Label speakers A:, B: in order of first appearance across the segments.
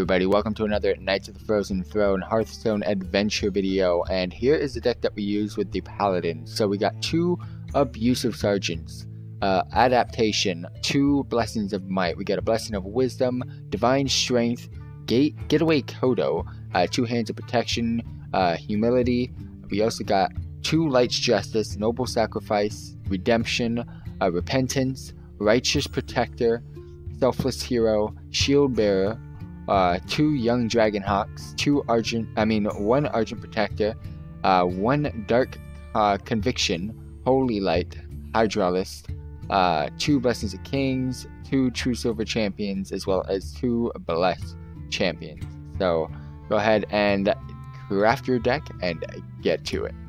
A: everybody, welcome to another Knights of the Frozen Throne Hearthstone adventure video, and here is the deck that we use with the Paladin. So we got 2 Abusive Sergeants, Adaptation, 2 Blessings of Might. We got a Blessing of Wisdom, Divine Strength, Getaway Kodo, 2 Hands of Protection, Humility. We also got 2 Light's Justice, Noble Sacrifice, Redemption, Repentance, Righteous Protector, Selfless Hero, Shield Bearer, 2 Young Dragonhawks, 1 Argent Protector, 1 Dark Conviction, Holy Light, Hydralist, 2 Blessings of Kings, 2 True Silver Champions, as well as 2 Blessed Champions. So go ahead and craft your deck and get to it.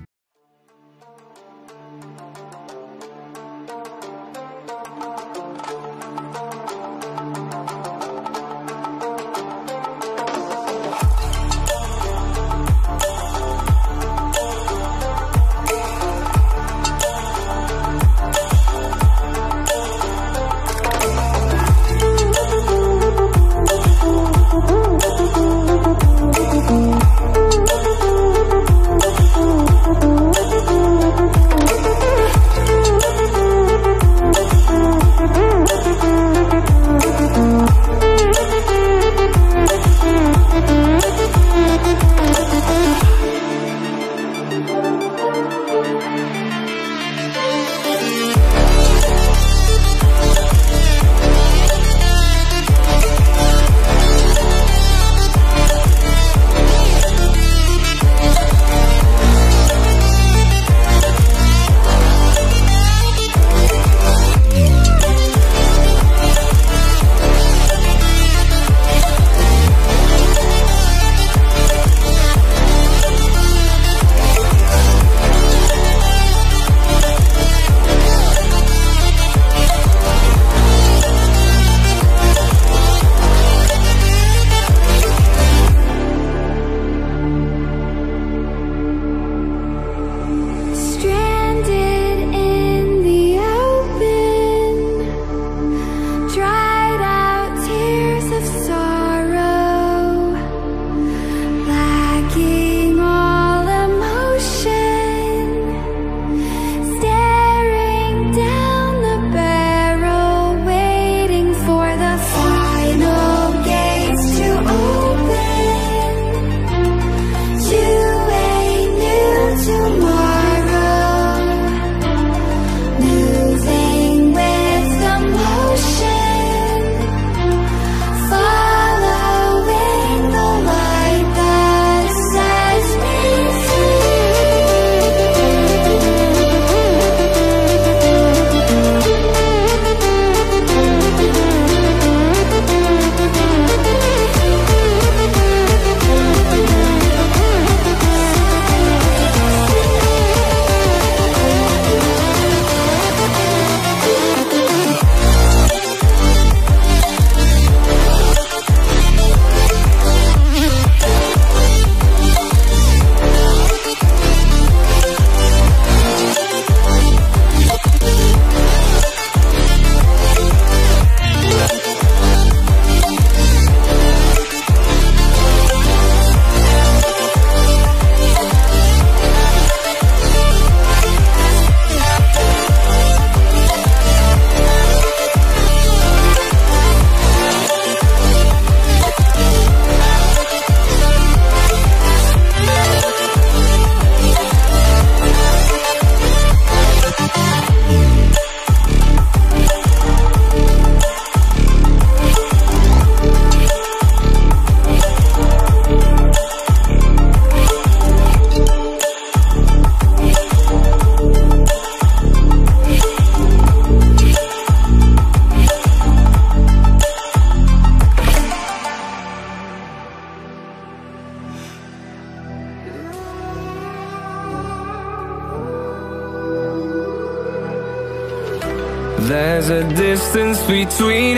B: There's a distance between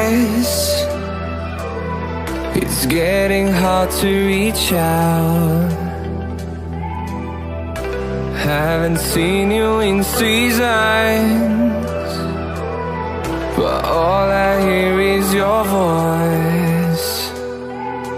B: us. It's getting hard to reach out. Haven't seen you in seasons, but all I hear is your voice.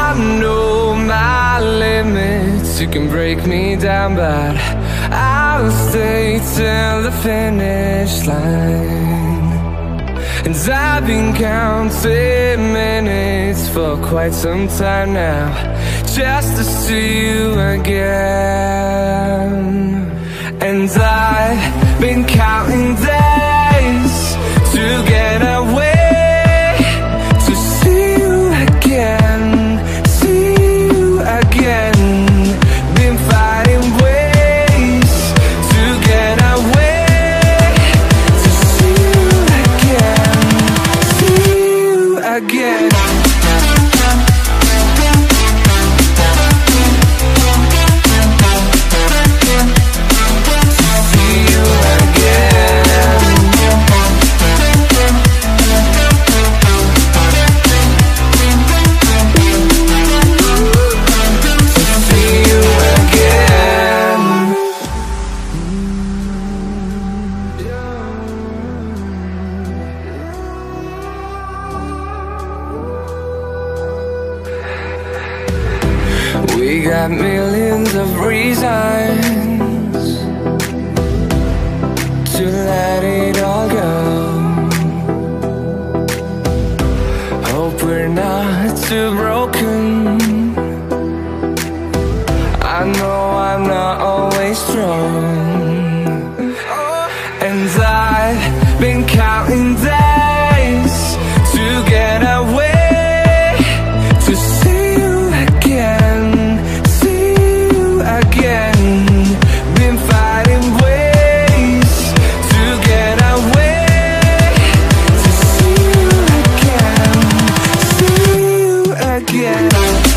B: I know my limits. You can break me down, but I'll stay till the finish line. And I've been counting minutes for quite some time now, just to see you again. And I've been counting days to get away, to see you again, see you again. Been fighting ways to get away, to see you again, see you again. We got millions of reasons to let it all go. Hope we're not too broken. I know I'm not always strong. And I've been counting days to get away, to see you again, see you again. Been fighting ways to get away, to see you again, see you again.